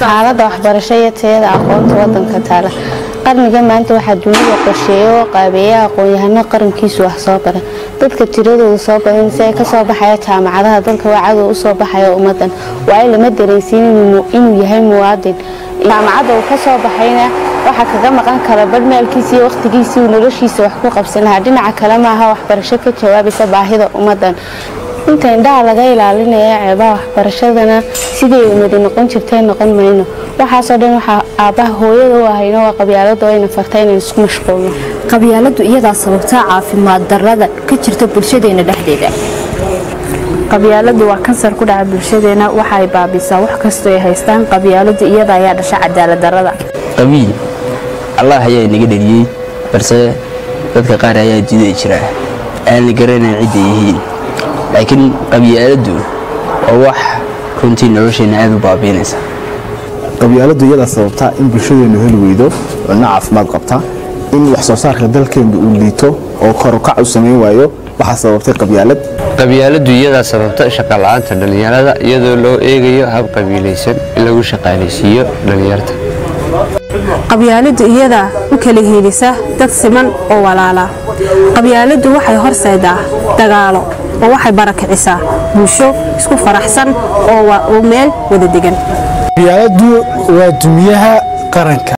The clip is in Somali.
xaaladda waxbarasho iyo tayada aqoonta waddanka taala qarniga maanta waxaa dunida qorsheeyo oo qaabeeya aqoon-yahano qarankiisu wax soo baray dadka tiradooda soo badan si ay ka soo baxaya jaamacadaha dalka wacada u soo baxaya ummadan waa lama dareensiin inuu yahay muwaadin jaamacadda uu ka soo baxayna waxa kaga maqan kala badmaalkiisa iyo waqtigiisa uu noloshiisa wax ku qabsan lahaa dhinaca kale ma aha waxbarasho ka jawaabaysa baahida ummadan inta indhaha laga ilaalinaya ceebaha waxbarashadana sidii umad noqon jirtay noqon mayno waxaasoo dhan waxa aabaha hooyada u ahayna waa qabyaalada oo ayna fartay inay isku mashquulno qabyaaladu iyada sababta caafimaad darrada ka jirta bulshadeena dhexdeeda qabyaaladu waa kansar ku dhaca bulshadeena waxa ay baabisaa wax kasto ay haystaan qabyaaladu iyada ayaa dhasha cadaalad darrada qabiil Allah ayaa inaga dhaliyay balse dadka qaar ayaa jiday jira aan la garanay cid ay yihiin laakiin qabyaaladu waa wax runtii nolosheena aad u baabiinaysa qabyaaladu iyada sababta in bulshadeenu heli weydo oo caafimaad qabta in wax soo saarka dalkeenu uu liito oo kor u kac u sameyn waayo waxa sababtay qabyaaladu iyada sababta shaqo la'aanta dhalinyarada iyadoo loo eegayo hab qabiilaysan in lagu shaqaaleysiiyo dhalinyarada qabyaaladu iyada u kala heelisa dad siman oo walaala qabyaaladu waxay horseedaa dagaalo oo waxay barakicisaa bulsho isku faraxsan oo meel wada degan qabyaaladu waa dumiyaha qaranka